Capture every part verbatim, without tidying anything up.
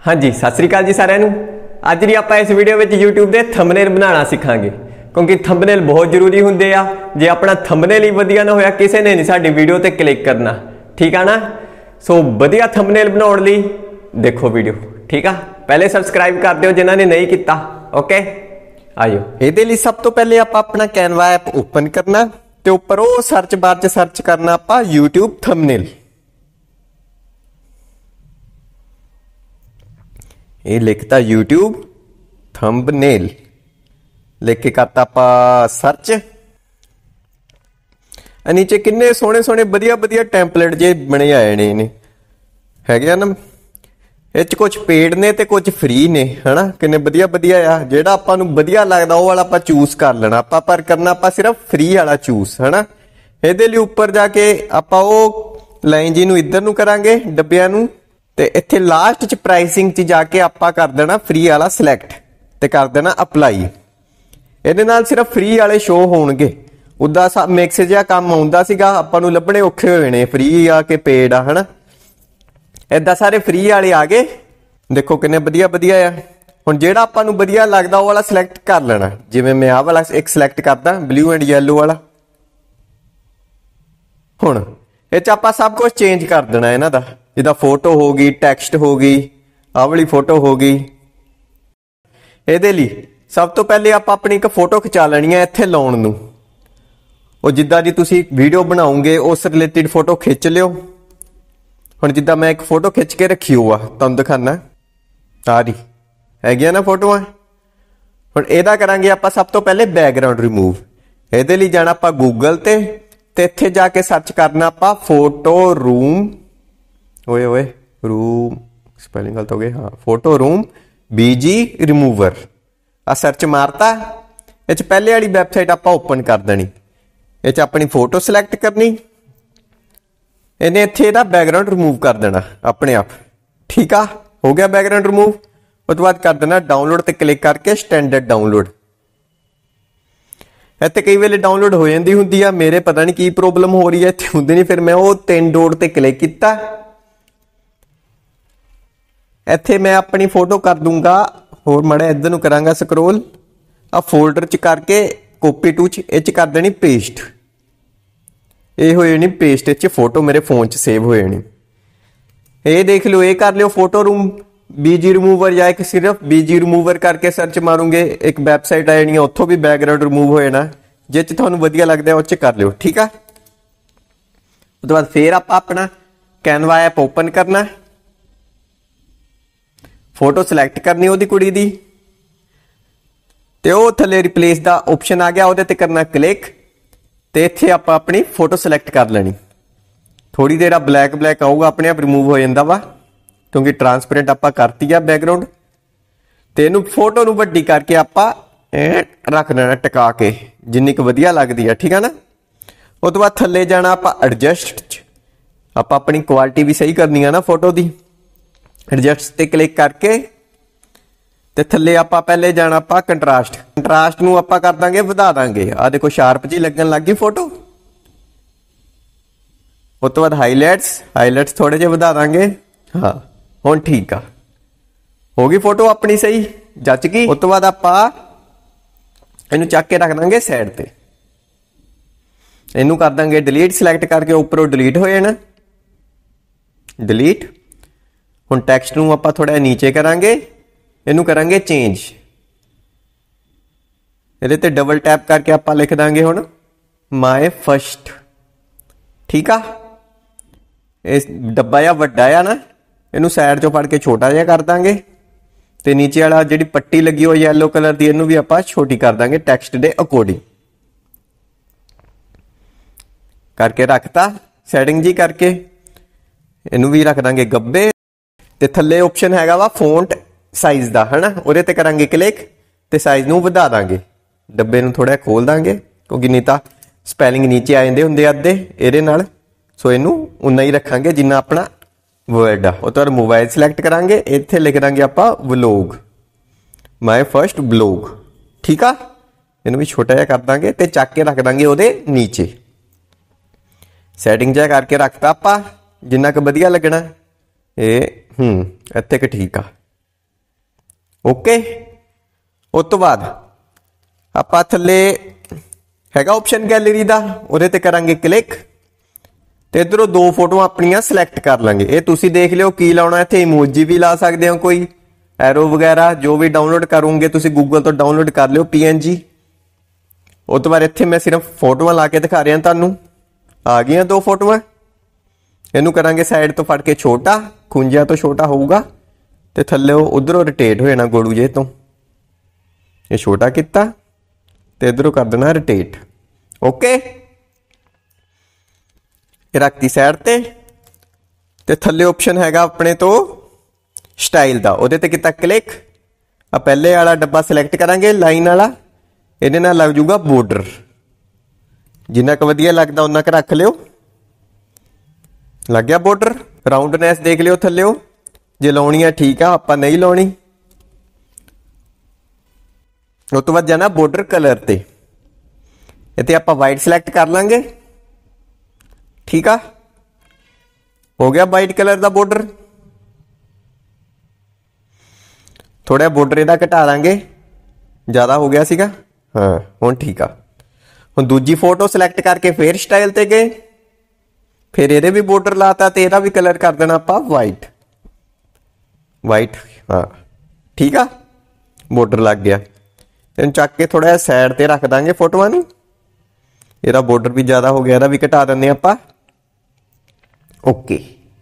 हाँ जी, सत श्री अकाल जी सारिਆਂ ਨੂੰ। ਅੱਜ ਦੀ ਆਪਾਂ इस वीडियो ਵਿੱਚ YouTube ਦੇ थंबनेल बनाना सिखांगे क्योंकि थंबनेल बहुत जरूरी ਹੁੰਦੇ आ। जे अपना थंबनेल ही वधिया ना होया किसी ने नहीं साडी वीडियो ते क्लिक करना, ठीक है ना। सो वधिया थंबनेल बनाउण लई देखो वीडियो, ठीक है। पहले सबसक्राइब कर दिओ जिन्हां ने नहीं किया, ओके। आइयो इहदे लई सब तो पहले आपां अपना कैनवा ऐप ओपन करना ते उपर वो सर्च बार च सर्च करना आपां यूट्यूब थंबनेल। ये लिखता यूट्यूब थंबनेल, लिख के करता आपा सर्च। नीचे किन्ने सोहने सोहने वधिया वधिया टैंपलेट जे बने आए ने ने हैगे ना। ये कुछ पेड ने ते कुछ फ्री ने, है ना। किन्ने वधिया वधिया आ, जेड़ा आपां नूं वधिया लगदा ओह वाला आपां चूज कर लेना आपां, पर करना आपां सिर्फ फ्री वाला चूज, है ना। इहदे लई उपर जाके आपां ओह लाइन जी नूं इधर नूं करांगे डब्बियां नूं ते इत्थे लास्ट च प्राइसिंग च जाके आपां कर देना फ्री वाला सिलेक्ट ते कर देना अप्लाई। इहदे नाल सिर्फ फ्री वाले शो होणगे, उदा सा मिक्स जिहा काम आउंदा सीगा, आपां नूं लभणे औखे होए ने फ्री आ के पेड आ, है ना। इदां सारे फ्री वाले आ गए, देखो किन्ने वधिया वधिया आ। हुण जिहड़ा आपां नूं वधिया लगदा ओह वाला सिलेक्ट कर लेना। जिवें मैं आ वाला एक सिलेक्ट करदा ब्लू एंड येलो वाला। हुण इह च आपां सब कुछ चेंज कर देना इन्हां दा, जिदा फोटो हो गई, टैक्सट हो गई, आ वाली फोटो हो गई। इहदे लई सब तो पहले आपां अपनी एक फोटो खिचा लैनी है इत्थे लाउण नूं। ਉਹ जिद्दां दी तुसीं वीडियो बनाओगे उस रिलेटेड फोटो खिच लियो। हुण जिद्दां मैं एक फोटो खिच के रखी हुआ तुहानूं दिखाना, सारी हैगियां ना फोटोआं। हुण इहदा करांगे आपां सब तो पहले बैकग्राउंड रिमूव। इहदे लई जाना आपां गूगल ते ते इत्थे जाके सर्च करना आपां फोटो रूम, ओए ओए रूम स्पैलिंग गलत हो गई, हाँ फोटो रूम बीजी रिमूवर। आ सर्च मारता, इस पहले वाली वैबसाइट आपां ओपन कर देनी। इस अपनी फोटो सिलेक्ट करनी, इन्हें इत्थे इहदा बैकग्राउंड रिमूव कर देना अपने आप, ठीक आ। हो गया बैकग्राउंड रिमूव। उस तो बाद कर देना डाउनलोड ते क्लिक करके स्टैंडर्ड डाउनलोड। इत्थे कई वेले डाउनलोड हो जाती हुंदी आ, मेरे पता नहीं की प्रॉब्लम हो रही है, इत्थे हुंदी नहीं। फिर मैं वो तीन डॉट ते क्लिक किया, इत्थे मैं अपनी फोटो कर दूंगा होर माड़ा इधर नूं करांगा स्क्रोल, आ फोल्डर च करके कॉपी टू च इच कर देनी पेस्ट। ये हो जानी पेस्ट, इच फोटो मेरे फोन च सेव हो जानी। ये देख लो, ये कर लियो फोटो रूम बीजी रिमूवर, या एक सिर्फ बीजी रिमूवर करके सर्च मारूंगे एक वैबसाइट आ जानी है, उत्थों भी बैकग्राउंड रिमूव हो जाना। जिस तुहानूं वधिया लगदा उस च कर लियो, ठीक आ। उस तो बाद फिर आप अपना कैनवा ऐप ओपन करना, फोटो सिलेक्ट करनी ओहदी कुड़ी दी, ते वो थले रिप्लेस दा ऑप्शन आ गया, उहदे ते करना क्लिक ते इत्थे आपां अपनी फोटो सिलेक्ट कर लेनी। थोड़ी देर आ ब्लैक ब्लैक आऊगा, अपने आप रिमूव हो जांदा वा क्योंकि ट्रांसपेरेंट आपां करती आ बैकग्राउंड। ते इहनूं फोटो नूं वड्डी करके आपां रख देना टिका के, जिन्नी क वधिया लगदी आ, ठीक है ना। उस तो बाद थल्ले जाना आपां एडजस्ट च, आपां अपनी क्वालिटी भी सही करनी है ना फोटो दी। एडजस्ट ते क्लिक करके ते थल्ले आपां पहले जाना आपां कंट्रास्ट, कंट्रास्ट नूं आपां कर दांगे वधा दांगे। आ देखो शार्प जी लगन लग गई फोटो। उस तो बाद हाईलाइट्स, हाईलाइट्स थोड़े जे वधा दांगे, हाँ हुण ठीक आ, हो गई फोटो अपनी सही जच गई। उस तो बाद आपां इहनूं चक के रख दांगे साइड ते, इहनूं कर दांगे डिलीट, सिलेक्ट करके उपरों डिलीट हो जाना, डिलीट। हुण टैक्सट नूं आपां थोड़ा नीचे करांगे, इनू करांगे चेंज। इहदे ते डबल टैप करके आपां लिख दांगे हुण माय फर्स्ट, ठीक आ। इस डब्बा या वड्डा आ ना, इनू साइड चों फड़ के छोटा जिहा कर दांगे ते नीचे वाला जिहड़ी पट्टी लगी हुई येलो कलर दी, इनू भी आपां छोटी कर दांगे टैक्सट दे अकॉर्डिंग करके रखता। सैटिंग जी करके इनू भी रख दांगे गब्बे ते थल्ले ऑप्शन हैगा वा फॉन्ट साइज दा, है ना। उहदे ते करांगे क्लिक ते साइज नूं वधा दांगे, डब्बे नूं थोड़ा खोल दांगे क्योंकि नहीं तां स्पैलिंग नीचे आ जांदे हुंदे अद्धे इहदे नाल। सो इनू उन्ना ही रखांगे जिन्ना अपना वर्ड आ। उस तो बाद मोबाइल सिलेक्ट करांगे, इत्थे लिख दांगे आपां व्लॉग, माय फर्स्ट ब्लॉग, ठीक आ। इनू भी छोटा जिहा कर दांगे ते चक के रख दांगे उहदे नीचे। सैटिंग जिहा करके रखता आपां जिन्ना क वधिया लगना। ये हूँ इत्थे क ठीक आ, ओके उस तो बाद आपां थल्ले हैगा ऑप्शन गैलरी दा, उहदे ते करांगे क्लिक ते इधरों दो फोटो अपनियां सिलेक्ट कर लांगे। ये तुसीं देख लिओ की लाउणा, इत्थे इमोजी भी ला सकदे हो, कोई एरो वगैरह जो भी डाउनलोड करोगे तुसीं गूगल तो डाउनलोड कर लिओ पी एन जी। उस तो बाद इत्थे मैं सिर्फ फोटोआं ला के दिखा रहा तुहानूं, आ गईयां दो फोटोआं। इहनूं करांगे साइड तो फड़ के छोटा, खुंजिया तो छोटा होऊगा ते थल्ले उधरों रोटेट हो जाना गोलू जे तो, ये छोटा किता ते इधरों कर देना रोटेट। ओके रखती साइड ते ते थल्ले ऑप्शन हैगा अपने तो स्टाइल दा, उहदे ते किता क्लिक। आ पहले वाला डब्बा सिलेक्ट करांगे लाइन वाला, इहदे नाल लग जूगा बॉर्डर, जिन्ना क वधिया लगदा उन्ना क रख लिओ। लग गया बॉर्डर, राउंडनेस देख लिओ थल्लेओ, जे लाउणी है ठीक आ, आपां नहीं लाउणी। उस तो बाद जाना बॉर्डर कलर ते, इत्थे आपां वाइट सिलेक्ट कर लांगे, ठीक आ। हो गया वाइट कलर दा बॉर्डर। थोड़ा बॉर्डर इहदा घटा लांगे, ज्यादा हो गया सीगा, हाँ हुण ठीक आ। हुण दूजी फोटो सिलेक्ट करके फिर स्टाइल ते गए, फिर ये भी बॉर्डर लाता तो यदा भी कलर कर देना आप वाइट वाइट, हाँ ठीक आ, बॉर्डर लग गया। इन चक के थोड़ा साइड ते रख देंगे फोटोआं नूं, यदा बॉर्डर भी ज्यादा हो गया, यदा भी घटा देंगे आपां। ओके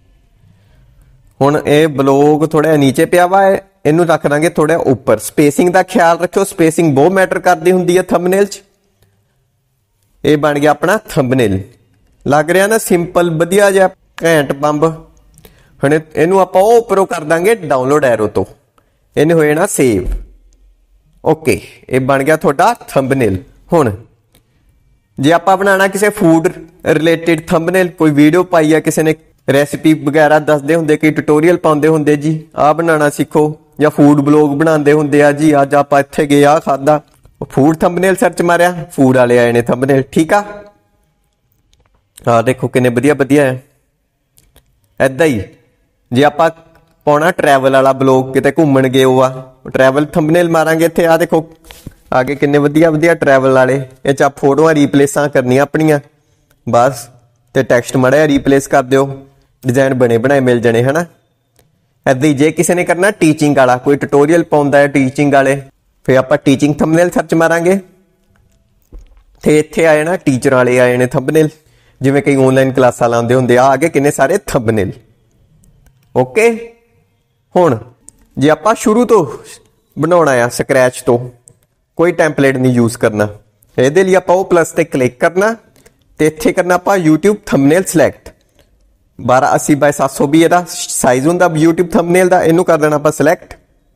हुण ये ब्लॉग थोड़ा नीचे पिया वा, इनू रख देंगे थोड़ा उपर। स्पेसिंग का ख्याल रखो, स्पेसिंग बहुत मैटर करती हुंदी है थंबनेल च। ये बन गया अपना थंबनेल, लग रहा ना सिंपल वधिया जिहा घैंट बंब। हुण इहनूं आपां ओह उपरों कर दांगे डाउनलोड एरो तो, इहने हो जाना सेव। ओके ये बन गया तुहाडा थंबनेल। हुण जे आपां बनाना किसी फूड रिलेटेड थंबनेल, कोई वीडियो पाई है किसी ने रेसिपी वगैरह दसदे हुंदे, कई ट्यूटोरियल पाउंदे हुंदे जी आ बनाना सीखो, या फूड ब्लॉग बनाते हुंदे आ जी अज आपां इत्थे गए आ खादा, फूड थंबनेल सर्च मारिया फूड वाले आए ने थंबनेल, ठीक आ। हाँ देखो किन्ने वधिया वधिया है। ऐदा ही जे आपां पाउणा ट्रैवल वाला ब्लॉग, किते घूमण गए हो आ, ट्रैवल थंबनेल मारांगे इत्थे, आ देखो आगे किन्ने वधिया वधिया ट्रैवल वाले। इह च फोटोआं रीप्लेसां करनियां अपनियां बस, ते टैक्सट माड़ा रीप्लेस कर दिओ, डिजाइन बने बनाए मिल जाने है ना। ऐदा ही जे किसी ने करना टीचिंग वाला, कोई ट्यूटोरियल पाउंदा है टीचिंग वाले, फिर आपां टीचिंग थंबनेल सर्च मारांगे ते इत्थे आ जाना टीचर वाले आए ने थंबनेल, जिवें कई ऑनलाइन क्लासां लाउंदे हुंदे आ, आगे किन्ने सारे थंबनेल। ओके हुण जे आपां शुरू तो बनाउणा आ स्क्रैच तो, कोई टैंपलेट नहीं यूज करना, इहदे लई आपां ओह प्लस ते क्लिक करना ते इत्थे करना आपां यूट्यूब थंबनेल सिलेक्ट। बारह अस्सी बाय सत्त सौ भी इहदा साइज हुंदा यूट्यूब थंबनेल दा, इहनूं कर देना आपां सिलेक्ट।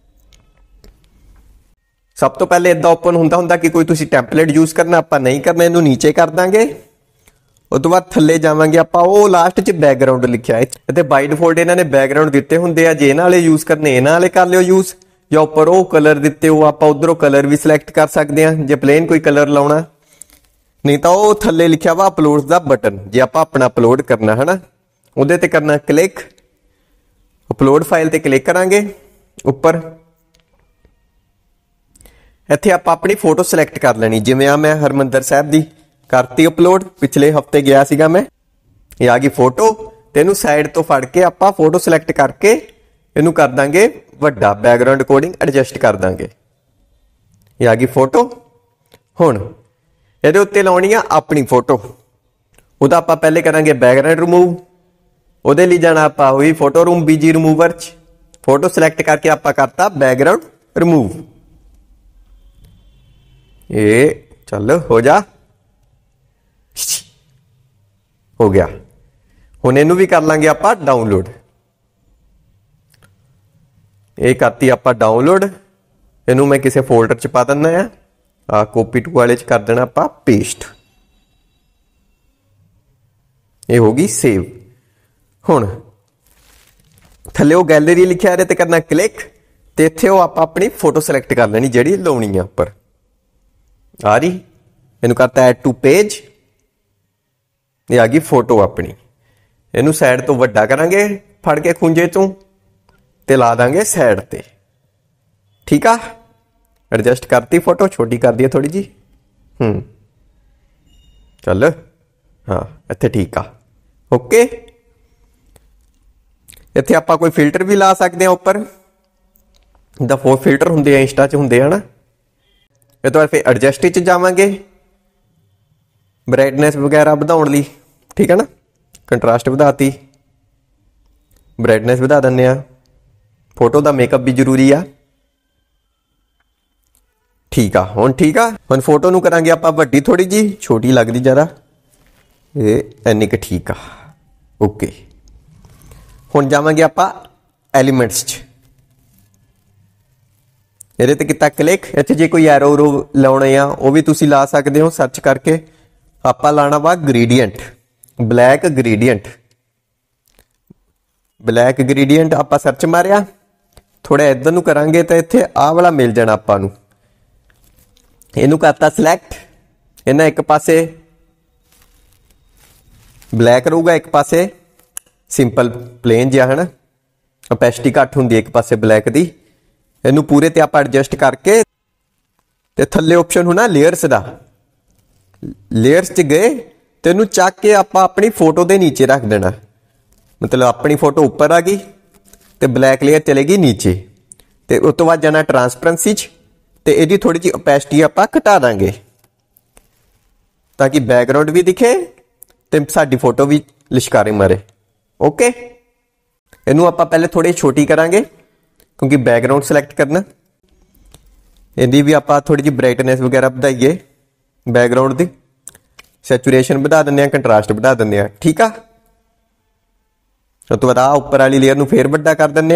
सब तो पहले इदा ओपन हुंदा हुंदा कि कोई तुसीं टैंपलेट यूज करना, आपां नहीं करना, इहनूं नीचे कर दांगे। उस तो बाद थल्ले जावांगे आपां, ओह लास्ट च बैकग्राउंड लिखिआ है इत्थे बाय डिफॉल्ट इन्हां ने बैकग्राउंड दित्ते हुंदे आ, जे इन्हां वाले यूज करने इन्हां वाले कर लिओ यूज, या उपर ओह कलर दित्ते हो आपां उधरों कलर भी सिलेक्ट कर सकदे आ जे प्लेन कोई कलर लाउणा, नहीं तो ओह थल्ले लिखिआ वा अपलोड दा बटन, जे आपां अपना अपलोड करना है ना, उहदे ते करना क्लिक, अपलोड फाइल ते क्लिक करांगे उपर। इत्थे आपां अपनी फोटो सिलेक्ट कर लेनी, जिवें आ मैं हरमंदर साहिब दी करती अपलोड, पिछले हफ्ते गया सीगा मैं, ये आ गई फोटो, ते इहनूं साइड तो फड़ के आपां फोटो सिलेक्ट करके इहनूं कर दांगे वड्डा, बैकग्राउंड अकॉर्डिंग एडजस्ट कर दांगे। ये आ गई फोटो। हुण इहदे उत्ते लाउणी आ अपनी फोटो, उहदा आपां पहले करांगे बैकग्राउंड रिमूव, उहदे लई जाना आपां होई फोटो रूम बीजी रिमूवर च, फोटो सिलेक्ट करके आपां करता बैकग्राउंड रिमूव। ये चल हो जा, हो गया। हुण इहनूं भी कर लांगे आपां डाउनलोड, ये करती आपां डाउनलोड, इहनूं मैं किसी फोल्डर च पा दिंदा आ, आ कॉपी टू वाले च कर देना आपां पेस्ट, ये हो गई सेव। हुण थल्ले ओह गैलरी लिखिआ इहदे ते करना क्लिक, ते इत्थे ओह आपां अपनी फोटो सिलेक्ट कर लैनी जिहड़ी लाउणी आ उपर, आ रही, इहनूं करता ऐड टू पेज, ये आ गई फोटो अपनी। इहनूं साइड तो वड्डा करांगे फड़ के खुंजे चों ते ला दांगे साइड ते, ठीक आ, एडजस्ट करती फोटो, छोटी कर दी थोड़ी जी। हम्म चल हाँ इत्थे ठीक आ। ओके इत्थे आपां कोई फिल्टर भी ला सकते हैं उपर, द फोर फिल्टर हुंदे आ इंस्टा च हुंदे है ना। ये तो फिर एडजस्ट च जावांगे ब्राइटनेस वगैरह बढ़ाउण लई, ठीक है ना। कंट्रास्ट वधाती, ब्राइटनेस वधा दिंदे आ। फोटो का मेकअप भी जरूरी आ। ठीक आ हुण ठीक आ। हुण फोटो नूं करांगे आपां वड्डी थोड़ी जी, छोटी लगदी ज़्यादा, ये इन्नी क ठीक आ। ओके हुण जावांगे आपां एलीमेंट्स च। ਇਹਦੇ ਤੇ ਕੀਤਾ क्लिक। ਇੱਥੇ ਜੇ कोई एरो उरो लाने आ वो भी तुसी ला सकते हो सर्च करके। आपां लाना वा gradient, black gradient, black gradient आपां सर्च मारिया, थोड़ा इधर नूं करांगे तो इत्थे आ वाला मिल जाना आपां नूं। इहनूं करता सिलेक्ट, इन्हां एक पासे ब्लैक रहूगा, एक पासे सिंपल प्लेन जिहा है ना, ओपेसिटी घट हुंदी एक पासे ब्लैक दी। इनू पूरे ते आप एडजस्ट करके ते थल्ले ऑप्शन होना लेयर्स दा, लेयर्स च गए तो इनू चक के आप अपनी फोटो के नीचे रख देना। मतलब अपनी फोटो ऊपर आ गई तो ब्लैक लेयर चलेगी नीचे, तो उस तो बाद जाना ट्रांसपेरेंसी च, ते इहदी थोड़ी जी ओपेसिटी आप घटा देंगे ताकि बैकग्राउंड भी दिखे तो साडी फोटो भी लिशकारे मारे। ओके इनू आप पहले थोड़ी छोटी करांगे क्योंकि बैकग्राउंड सिलेक्ट करना। इहदी भी आप थोड़ी जी ब्राइटनेस वगैरह बढ़ाइए, बैकग्राउंड की सैचुरेशन बढ़ा दें, कंट्रास्ट बढ़ा दें। ठीक आ। उस तो बाद आ उपर वाली लेयर नूं फेर वड्डा कर दें।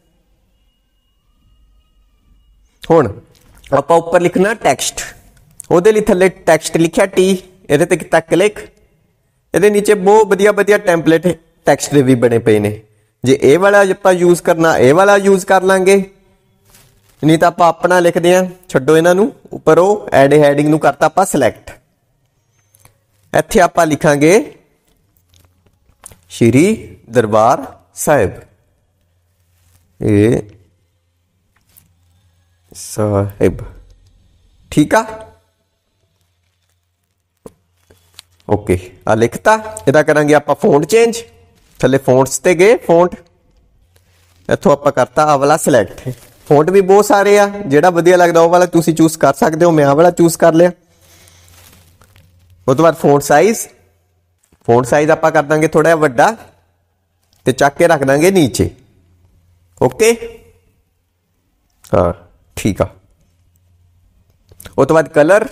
हुण आपां उपर लिखना टैक्सट, उहदे लई थल्ले टैक्सट लिखिया टी, इहदे ते कीता क्लिक। इहदे नीचे बहुत वधिया वधिया टैंपलेट टैक्सट दे भी बने पे ने। जे ए वाला आप यूज करना ए वाला यूज कर लांगे, नहीं तो आप अपना लिखते हैं। छड्डो इन्हां नूं, उपर ओ एड हैडिंग नूं करता आप सिलेक्ट। इत्थे आप लिखांगे श्री दरबार साहिब ए साहिब। ठीक आ। ओके आ लिखता। इहदा करांगे आप फोंट चेंज, थले फोन्ट्स ते गए, फोंट इथों आप करता आ वाला सिलेक्ट। फोंट भी बहुत सारे आ, जिहड़ा वधिया लगदा वो वाला तुसी चूज कर सकते हो। मैं आ वाला चूज कर लिया। उस तो बाद फोंट साइज, फोंट साइज आप कर देंगे थोड़ा वड्डा ते चक के रख देंगे नीचे। ओके हाँ ठीक आ। उस तो बाद कलर,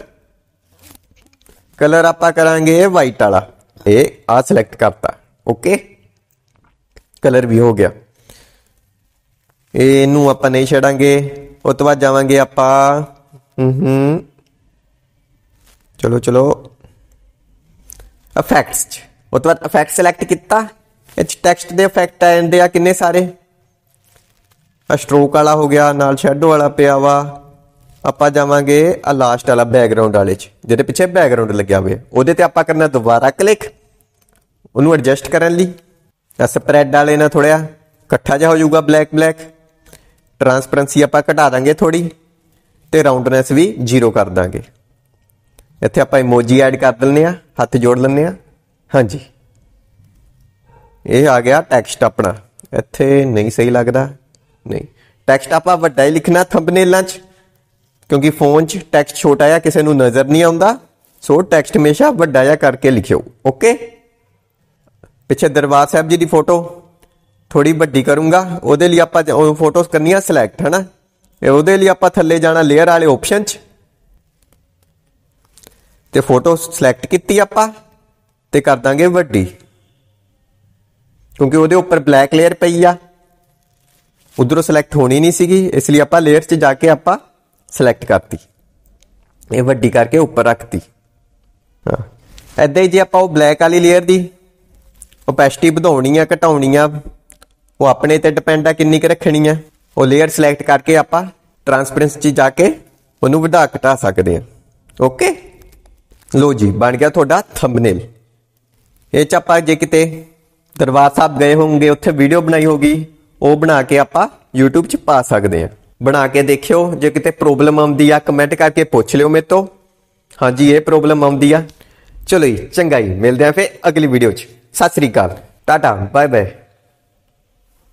कलर आप करांगे वाइट वाला, ये आ सिलेक्ट करता। ओके कलर भी हो गया। इनू आप नहीं छड़ांगे। उस तो बाद जावांगे आप चलो चलो इफेक्ट्स। उस तो बाद इफेक्ट सिलेक्ट किया। टैक्सट के इफेक्ट आ जाते हैं किन्ने सारे। स्ट्रोक वाला हो गया, नाल शैडो वाला पिया वा। आप जावांगे आ लास्ट वाला बैकग्राउंड वाले जिहदे पिछे बैकग्राउंड लग्या हुआ, उहदे ते आपां करना दोबारा क्लिक, उन्होंने एडजस्ट करने लई। स्प्रैड वाले ना थोड़ा कट्ठा जा हो जाऊगा ब्लैक ब्लैक। ट्रांसपेरेंसी आप घटा देंगे थोड़ी, तो राउंडनेस भी जीरो कर देंगे। इत्थे आप इमोजी ऐड कर दिंदे आ, हथ जोड़ लेंगे। हाँ जी ये आ गया टैक्सट अपना। इत्थे नहीं सही लगता, नहीं टैक्सट आप वड्डा ही लिखना थंबनेलां च, क्योंकि फोन च टैक्सट छोटा या किसी नूं नज़र नहीं आता। सो टैक्सट हमेशा वड्डा जा करके लिखियो। ओके पिछे दरबार साहब जी की फोटो थोड़ी वड्डी करूंगा, उहदे लई आपां फोटोस करनी सिलेक्ट है ना। उहदे लई आपां थल्ले जाना लेयर वाले ऑप्शन च, ते फोटो सिलेक्ट की आपां ते कर दांगे वड्डी, क्योंकि उहदे उपर ब्लैक लेयर पई आ, उधरों सिलेक्ट होनी नहीं सीगी, इसलिए आपां लेयर च जाके आपां सिलेक्ट करती, ये वड्डी करके उपर रखती। हाँ ऐदा ही जे आपां ब्लैक वाली लेयर की ओपेसिटी बढ़ाउणी आ घटाउणी आ, वो अपने ते डिपेंड आ किन्नी क रखनी है। वो लेयर सिलेक्ट करके आपां ट्रांसपेरेंसी जाके उन्होंने वधा घटा सकते हैं। ओके लो जी बन गया तुहाडा थंबनेल। ये च आपां जे किते दरबार साहब गए होंगे, उत्थे वीडियो बनाई होगी, वो बना के आपां यूट्यूब च पा सकते हैं। ਬਣਾ ਕੇ ਦੇਖਿਓ। ਜੇ ਕਿਤੇ ਪ੍ਰੋਬਲਮ ਆਉਂਦੀ ਆ ਕਮੈਂਟ ਕਰਕੇ ਪੁੱਛ ਲਿਓ ਮੇਰੇ ਤੋਂ। ਹਾਂਜੀ ਇਹ ਪ੍ਰੋਬਲਮ ਆਉਂਦੀ ਆ। ਚਲੋ ਜੀ ਚੰਗਾ ਜੀ, ਮਿਲਦੇ ਆ ਫਿਰ ਅਗਲੀ ਵੀਡੀਓ 'ਚ। ਸਤਿ ਸ੍ਰੀ ਅਕਾਲ, ਟਾਟਾ, ਬਾਏ ਬਾਏ।